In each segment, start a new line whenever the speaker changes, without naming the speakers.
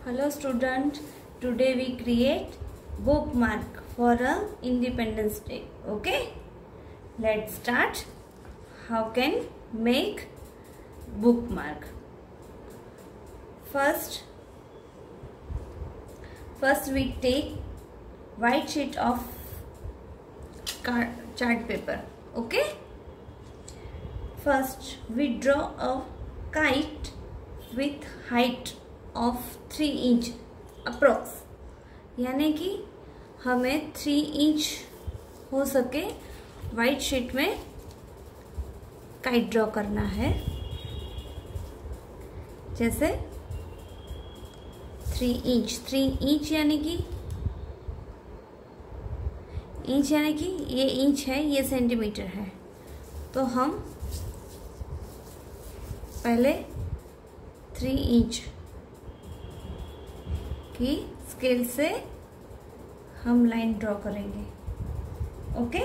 Hello student, today we create bookmark for a Independence Day. Okay, let's start. How can make bookmark? First we take white sheet of chart paper. Okay, first we draw a kite with height of 3 inch approx, यानी कि हमें 3 inch हो सके white sheet में kite draw करना है। जैसे 3 inch यानी कि ये इंच है, ये सेंटीमीटर है, तो हम पहले 3 इंच की स्केल से हम लाइन ड्रॉ करेंगे। ओके,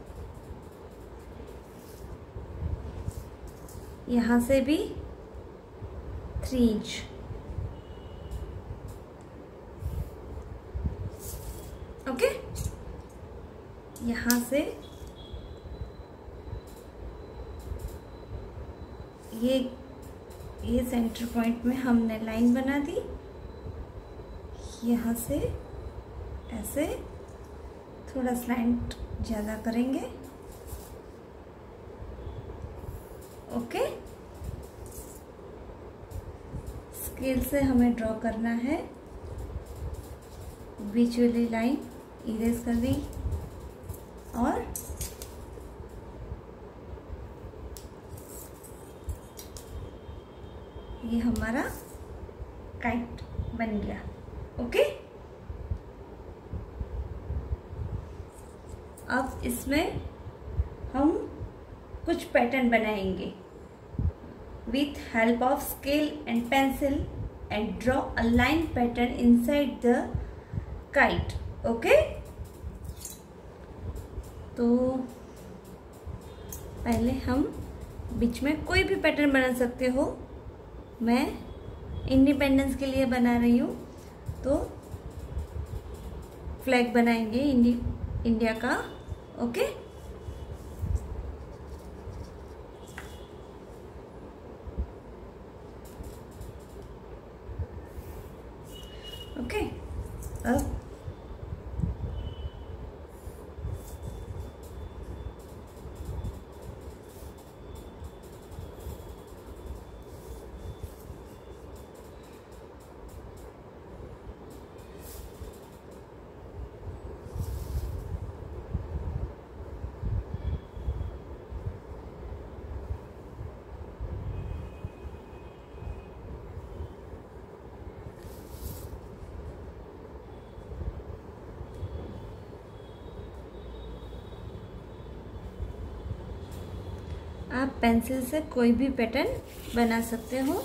यहां से भी 3 इंच, ओके, यहां से ये सेंटर पॉइंट में हमने लाइन बना दी। यहाँ से ऐसे थोड़ा स्लैंट ज़्यादा करेंगे। ओके, स्केल से हमें ड्रॉ करना है। बीच वाली लाइन इरेज कर दी और ये हमारा काइट बन गया। ओके, अब इसमें हम कुछ पैटर्न बनाएंगे। With help of scale and pencil and draw a line pattern inside the kite. Okay, तो पहले हम बीच में कोई भी पैटर्न बना सकते हो। मैं इंडिपेंडेंस के लिए बना रही हूँ, तो फ्लैग बनाएंगे इंडिया का। ओके, ओके, अब आप पेंसिल से कोई भी पैटर्न बना सकते हो।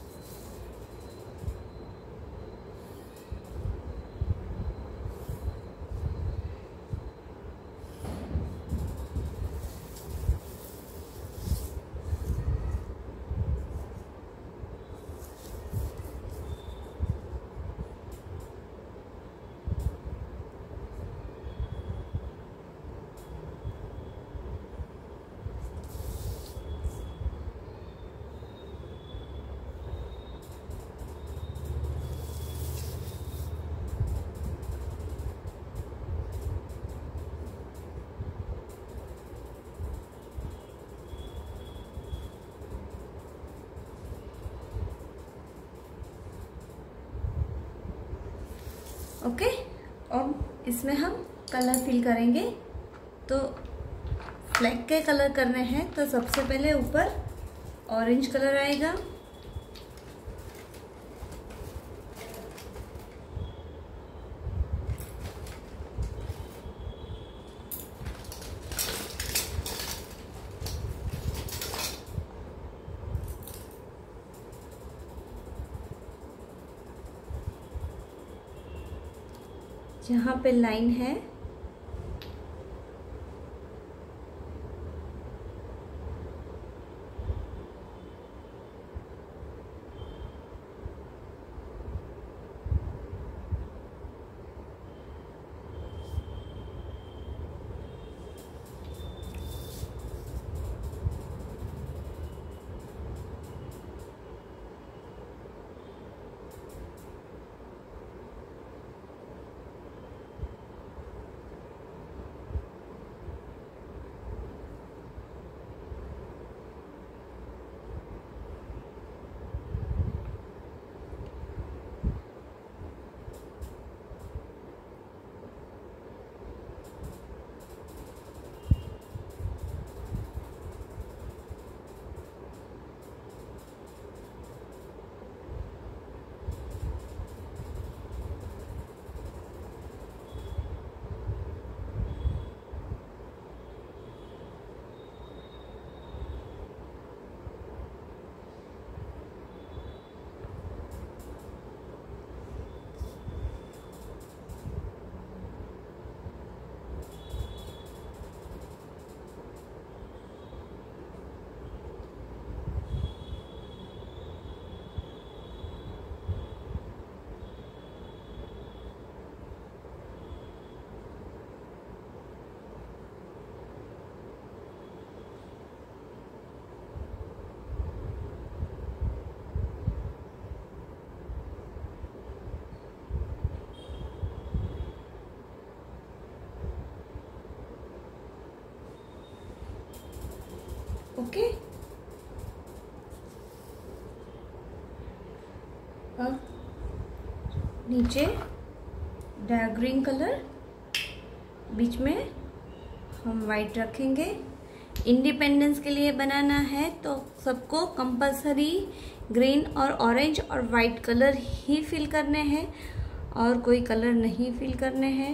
ओके, और इसमें हम कलर फिल करेंगे। तो फ्लैग के कलर करने हैं, तो सबसे पहले ऊपर ऑरेंज कलर आएगा, जहाँ पे लाइन है ओके, अब नीचे डार्क ग्रीन कलर, बीच में हम वाइट रखेंगे। इंडिपेंडेंस के लिए बनाना है तो सबको कंपलसरी ग्रीन और ऑरेंज और वाइट कलर ही फिल करने हैं और कोई कलर नहीं फिल करने हैं।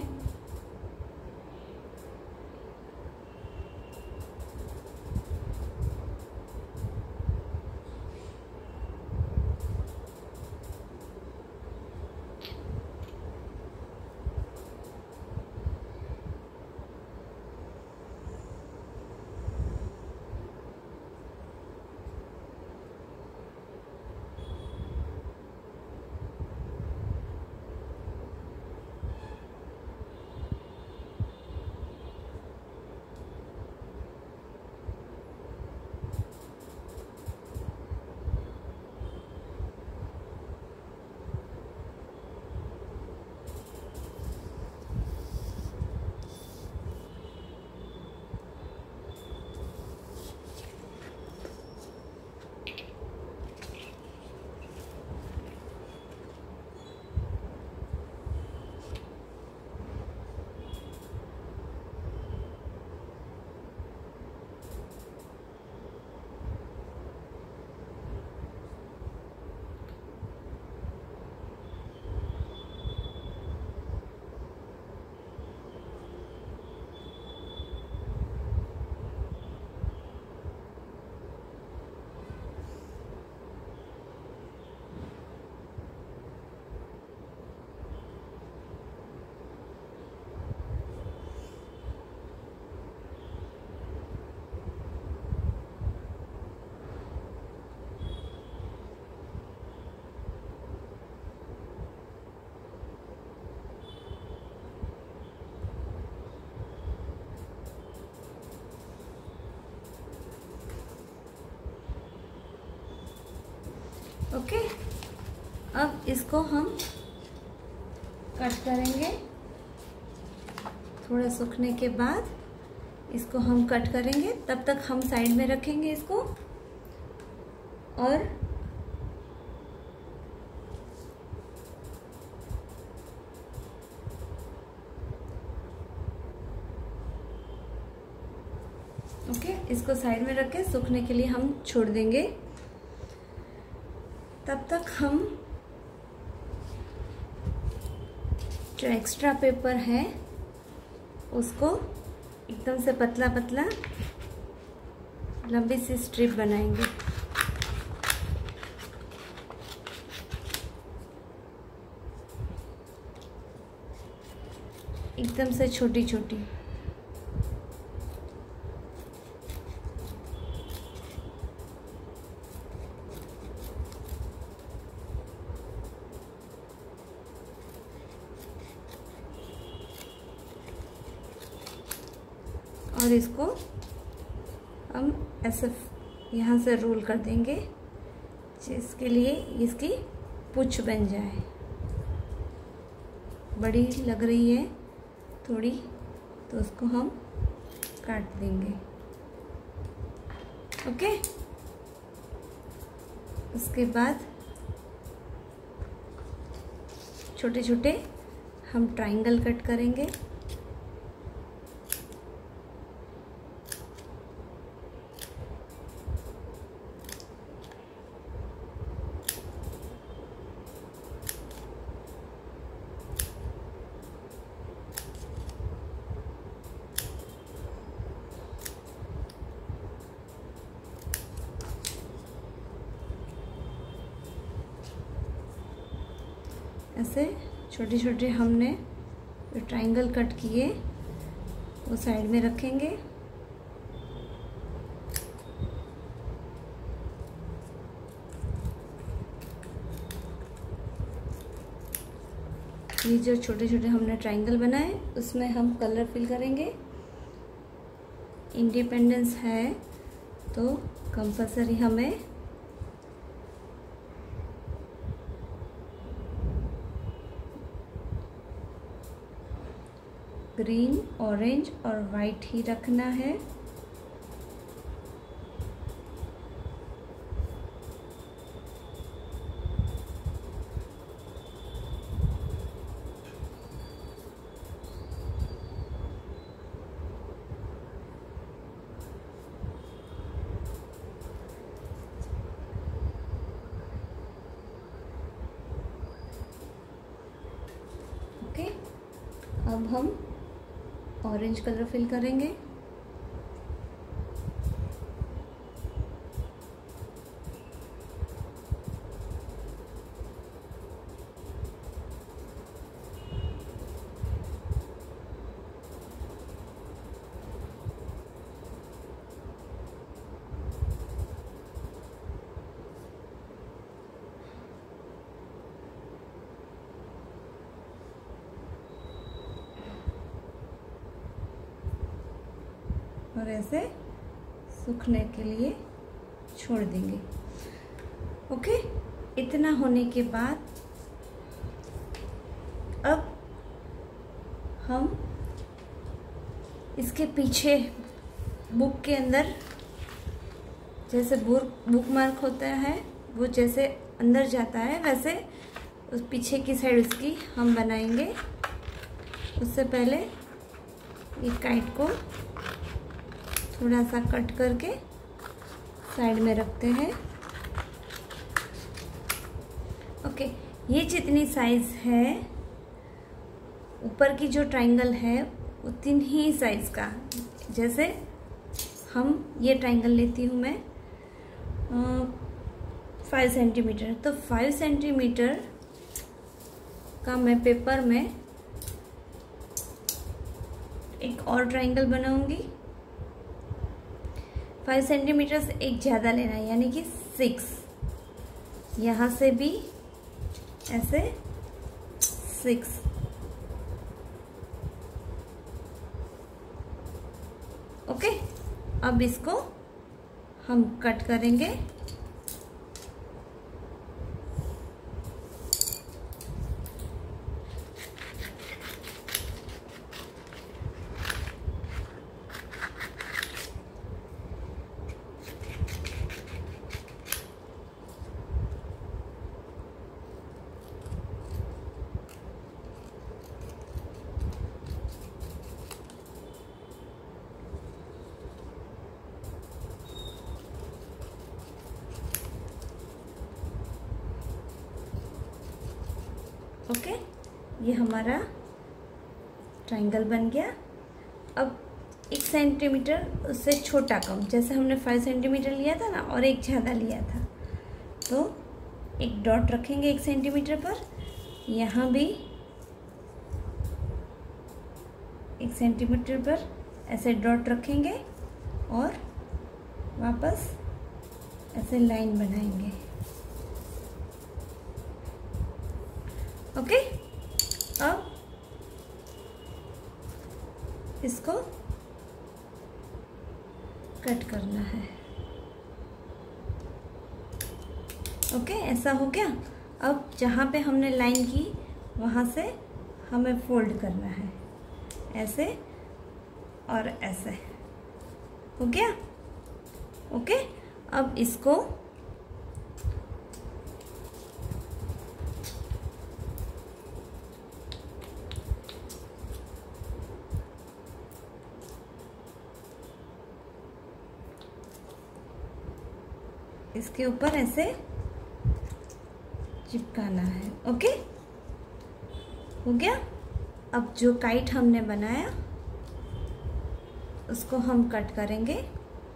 ओके, अब इसको हम कट करेंगे। थोड़ा सूखने के बाद इसको हम कट करेंगे, तब तक हम साइड में रखेंगे इसको। और ओके, इसको साइड में रख के सूखने के लिए हम छोड़ देंगे। तब तक हम जो एक्स्ट्रा पेपर है उसको एकदम से पतला पतला लंबी सी स्ट्रिप बनाएंगे। एकदम से छोटी छोटी। और इसको हम ऐसे यहाँ से रोल कर देंगे जिसके लिए इसकी पूंछ बन जाए। बड़ी लग रही है थोड़ी, तो उसको हम काट देंगे। ओके, उसके बाद छोटे छोटे हम ट्रायंगल कट करेंगे। ऐसे छोटे छोटे हमने जो ट्रायंगल कट किए वो साइड में रखेंगे। ये जो छोटे छोटे हमने ट्रायंगल बनाए उसमें हम कलर फिल करेंगे। इंडिपेंडेंस है तो कंपल्सरी हमें ग्रीन, ऑरेंज और वाइट ही रखना है। अब हम ऑरेंज कलर फिल करेंगे। और ऐसे सूखने के लिए छोड़ देंगे। ओके, इतना होने के बाद अब हम इसके पीछे बुक के अंदर जैसे बुक मार्क होता है वो जैसे अंदर जाता है वैसे उस पीछे की साइड उसकी हम बनाएंगे। उससे पहले ये काइट को थोड़ा सा कट करके साइड में रखते हैं। ओके, ये जितनी साइज है ऊपर की जो ट्रायंगल है उतनी ही साइज का, जैसे हम ये ट्रायंगल लेती हूँ मैं 5 सेंटीमीटर, तो 5 सेंटीमीटर का मैं पेपर में एक और ट्रायंगल बनाऊंगी। 5 सेंटीमीटर से एक ज़्यादा लेना है, यानी कि 6। यहाँ से भी ऐसे 6। ओके, अब इसको हम कट करेंगे। ओके, ये हमारा ट्रायंगल बन गया। अब 1 सेंटीमीटर उससे छोटा कम, जैसे हमने 5 सेंटीमीटर लिया था ना और एक ज़्यादा लिया था, तो एक डॉट रखेंगे 1 सेंटीमीटर पर। यहाँ भी 1 सेंटीमीटर पर ऐसे डॉट रखेंगे और वापस ऐसे लाइन बनाएंगे। ओके, अब इसको कट करना है। ओके, ऐसा हो गया। अब जहाँ पे हमने लाइन की वहाँ से हमें फोल्ड करना है, ऐसे और ऐसे। हो गया। ओके, अब इसको इसके ऊपर ऐसे चिपकाना है। ओके, हो गया। अब जो काइट हमने बनाया उसको हम कट करेंगे।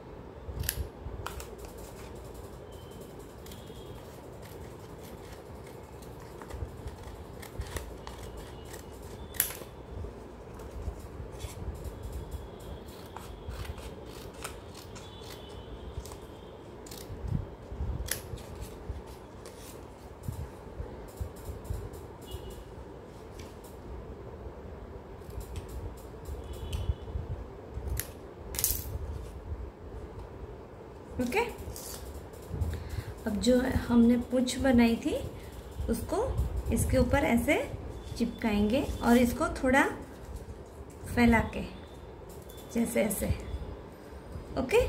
ओके, अब जो हमने पूंछ बनाई थी उसको इसके ऊपर ऐसे चिपकाएंगे और इसको थोड़ा फैला के जैसे ऐसे। ओके,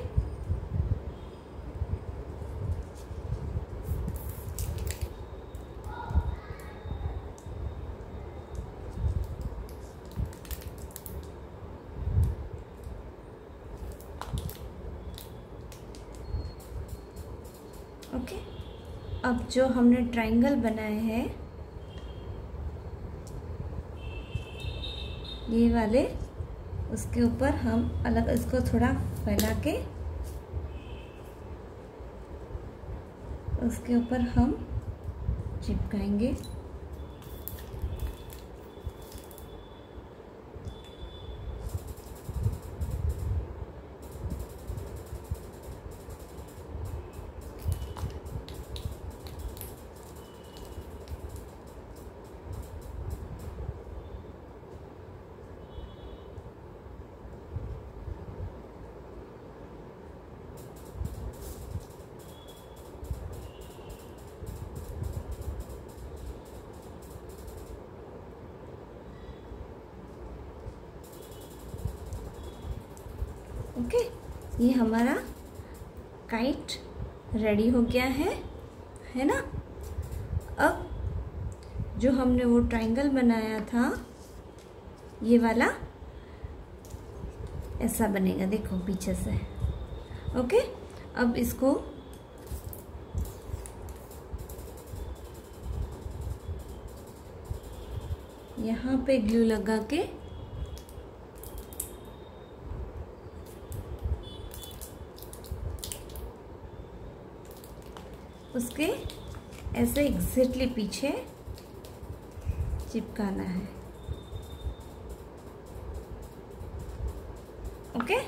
ओके, अब जो हमने ट्रायंगल बनाए हैं ये वाले उसके ऊपर हम अलग इसको थोड़ा फैला के उसके ऊपर हम चिपकाएंगे। ओके, ये हमारा काइट रेडी हो गया है ना। अब जो हमने वो ट्रायंगल बनाया था ये वाला ऐसा बनेगा, देखो पीछे से। ओके, अब इसको यहाँ पे ग्लू लगा के उसके ऐसे एग्जैक्टली पीछे चिपकाना है। ओके,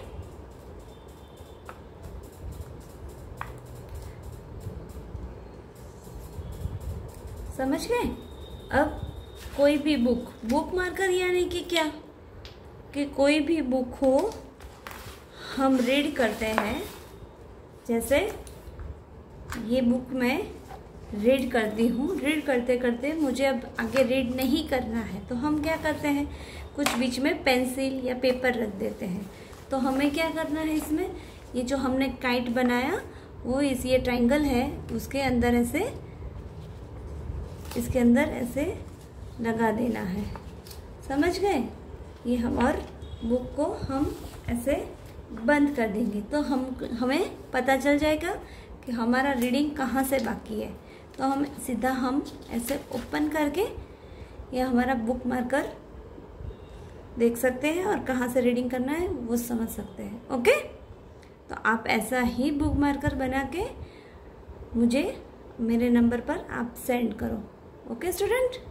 समझ गए। अब कोई भी बुक मार्कर यानी कि क्या, कि कोई भी बुक हो हम रीड करते हैं, जैसे ये बुक मैं रीड करती हूँ, रीड करते करते मुझे अब आगे रीड नहीं करना है तो हम क्या करते हैं, कुछ बीच में पेंसिल या पेपर रख देते हैं। तो हमें क्या करना है, इसमें ये जो हमने काइट बनाया वो ये ट्रायंगल है उसके अंदर ऐसे, इसके अंदर ऐसे लगा देना है। समझ गए। ये हम और बुक को हम ऐसे बंद कर देंगे तो हमें पता चल जाएगा कि हमारा रीडिंग कहाँ से बाकी है। तो हम सीधा हम ऐसे ओपन करके ये हमारा बुक मार्कर देख सकते हैं और कहाँ से रीडिंग करना है वो समझ सकते हैं। ओके, तो आप ऐसा ही बुक मार्कर बना के मुझे मेरे नंबर पर आप सेंड करो। Okay student.